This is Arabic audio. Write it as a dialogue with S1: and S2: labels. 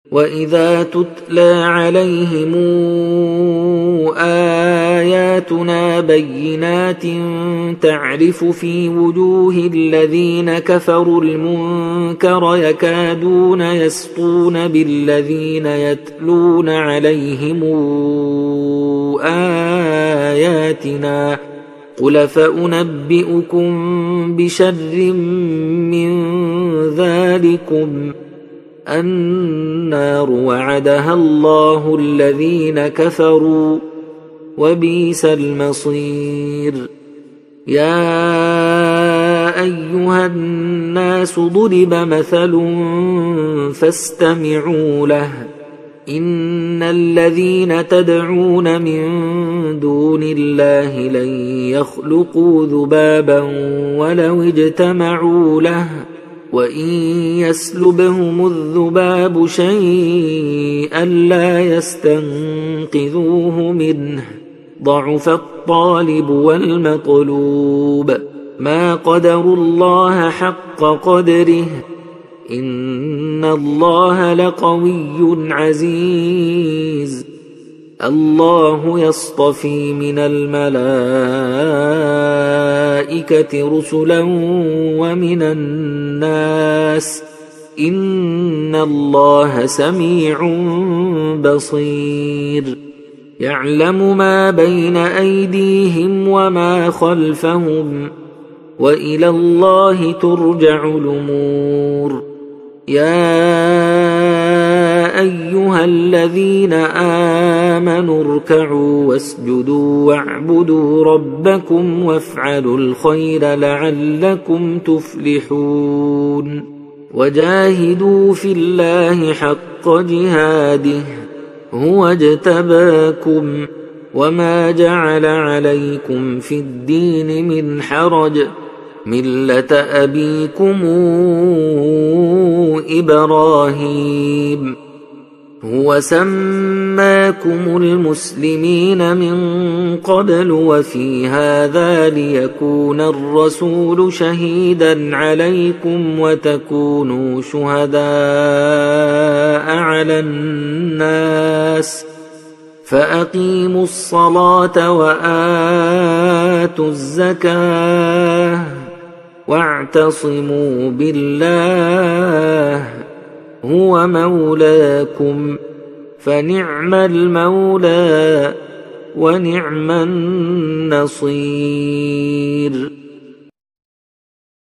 S1: وإذا تتلى عليهم آياتنا بينات تعرف في وجوه الذين كفروا المنكر يكادون يسطون بالذين يتلون عليهم آياتنا قل فأنبئكم بشر من ذلكم النار وعدها الله الذين كفروا وبئس المصير. يا أيها الناس ضرب مثل فاستمعوا له إن الذين تدعون من دون الله لن يخلقوا ذبابا ولو اجتمعوا له وإن يسلبهم الذباب شيئا لا يستنقذوه منه ضعف الطالب والمطلوب ما قدروا الله حق قدره إن الله لقوي عزيز. الله يصطفي من الملائكة رسلا ومن الناس إن الله سميع بصير. يعلم ما بين أيديهم وما خلفهم وإلى الله ترجع الأمور. يا أيها الذين آمنوا اركعوا واسجدوا واعبدوا ربكم وافعلوا الخير لعلكم تفلحون. وجاهدوا في الله حق جهاده هو اجتباكم وما جعل عليكم في الدين من حرج ملة أبيكم إبراهيم هو سماكم المسلمين من قبل وفي هذا ليكون الرسول شهيدا عليكم وتكونوا شهداء على الناس فأقيموا الصلاة وآتوا الزكاة واعتصموا بالله هو مولاكم فنعم المولى ونعم النصير.